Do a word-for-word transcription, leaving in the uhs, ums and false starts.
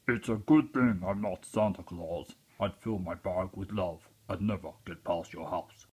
It's a good thing I'm not Santa Claus. I'd fill my bag with love and never get past your house.